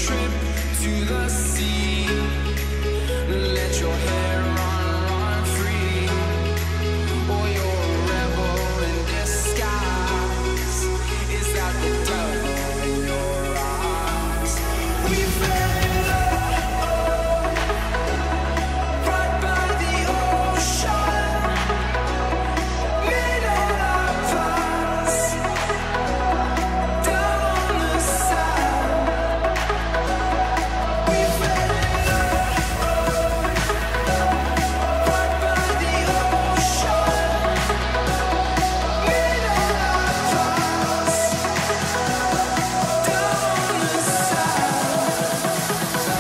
trip to the sea. Let your hair run free. Or you're a rebel in disguise. Is that the devil in your eyes? We fell in love right by the ocean. Made all our plans down on the sand. We fell in love right by the ocean. Made all our plans down on the sand.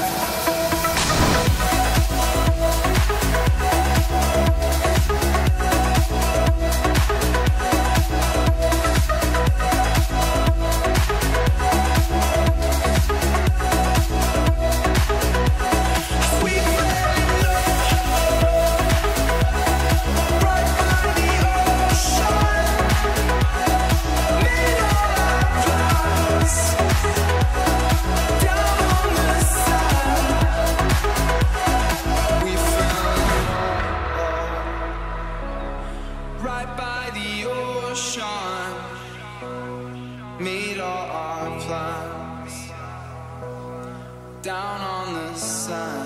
We fell in love right by the ocean. Made all our plans down on the sand. We fell in love right by the ocean. Made all our plans down on the sand.